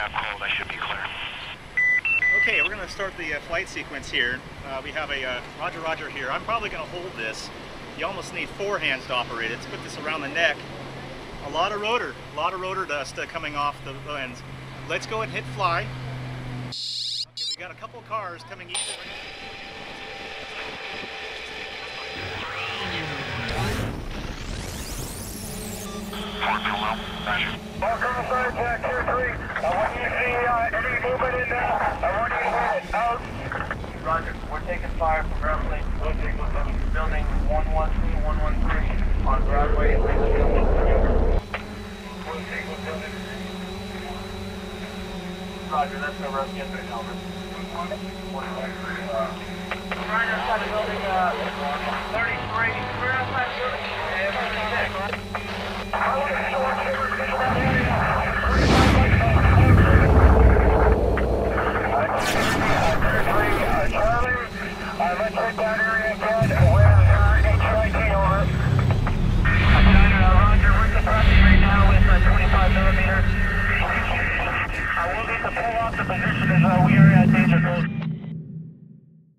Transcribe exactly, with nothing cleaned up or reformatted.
got cold. I should be clear. Okay, we're going to start the uh, flight sequence here. Uh, we have a uh, Roger Roger here. I'm probably going to hold this. You almost need four hands to operate it. Let's put this around the neck. A lot of rotor, a lot of rotor dust uh, coming off the lens. Let's go and hit fly. Okay, we got a couple cars coming east. Welcome to Jack two three. Uh, when you see uh, any movement in there, I want you to hit it out. Roger, we're taking fire from ground plane. Building one one two, one one three on Broadway. Roger, that's no rest yet, but Albert. Right outside the building, uh, thirty-three. We're outside the building. I want to show up here in that area. Charlie, uh, let's hit that area again. Where's uh, H I T over? Uh, Roger, we're suppressing right now with uh, twenty-five millimeters. I will need to pull off the position as uh, we are at danger code.